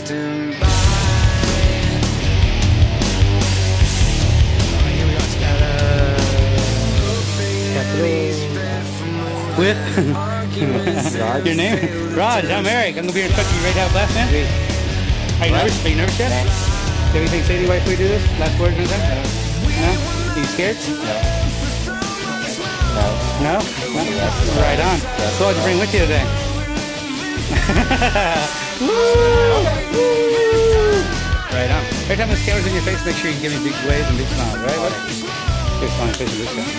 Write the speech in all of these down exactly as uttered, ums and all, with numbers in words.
drifting by. Oh, here we go. It's got uh, with Raj. your name? Raj, I'm Eric. I'm gonna be your instructor. You ready to have a blast, man? Are you nervous? Are you nervous yet? Do you have anything to say to your wife before we do this? Last word, anything? No. No? Are you scared? No. No? No? Right on. So what'd you bring with you today? Woo! Right on. Every time the camera's in your face, make sure you give me big waves and big smiles, right? What? Big smile, face this guy.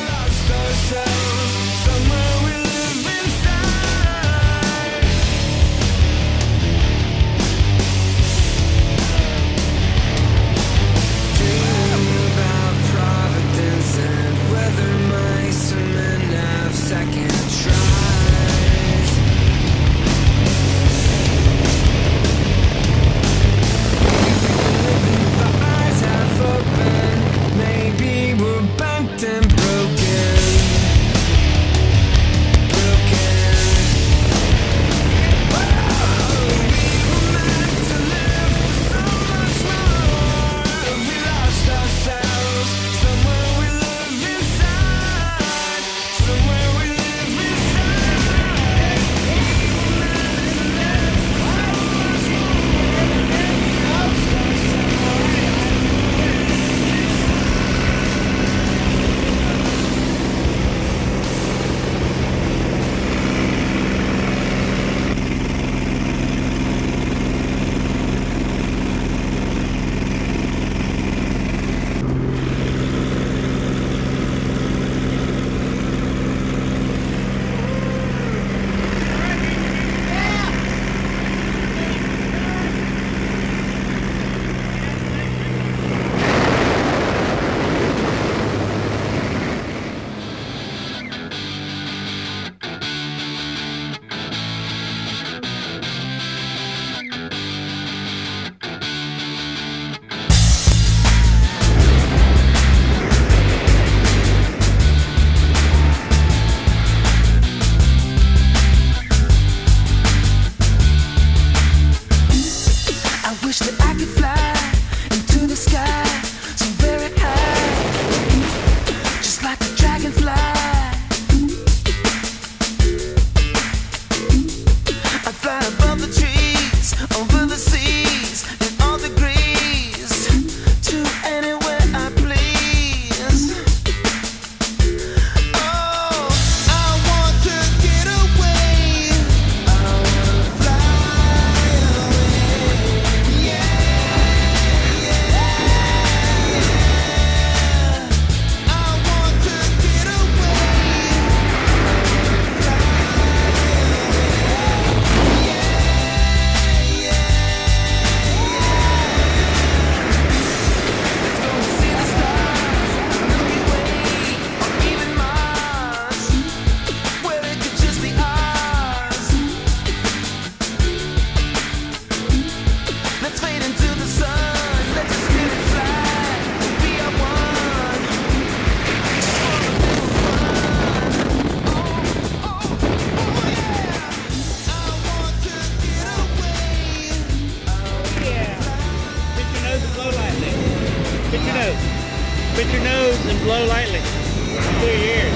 Pinch your nose and blow lightly. Clear your ears.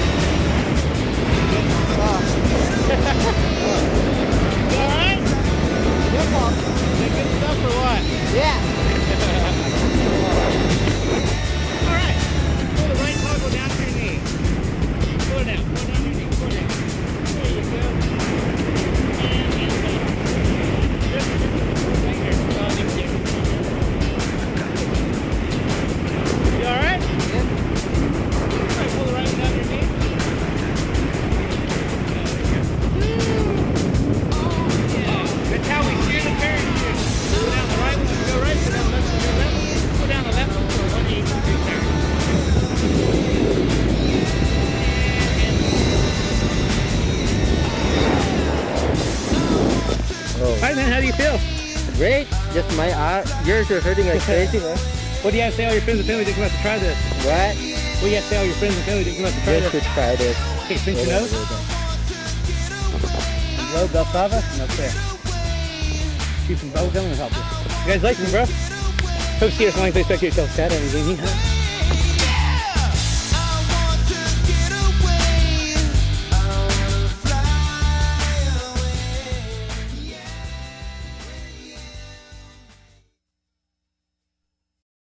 You alright? Is that good stuff or what? Yeah. Alright. Pull the right toggle down to your knee. Pull it down. Pull it down to your knee. Pull it down. There you go. And hands down. Just right here. Oh, thank you. You alright? Yep. Alright, pull the right one down your knee. Yeah. That's how we steer the parachute. Go down the right one, go right, go down the left one, go left. Go down the left one for one eighty degree turn. Oh. Alright man, how do you feel? Great. Just my uh, ears are hurting like crazy, man. What do you have to say to all your friends and family that come out to try this? What? What do you have to say to all your friends and family that come out to try Just this? to try this. Okay, pinch your nose. And blow Belsava? No, clear. Keep some bubble gum and help you. You guys like me, bro? Hope to see you at Flying Place back here. Tell Scott I'm Jamie.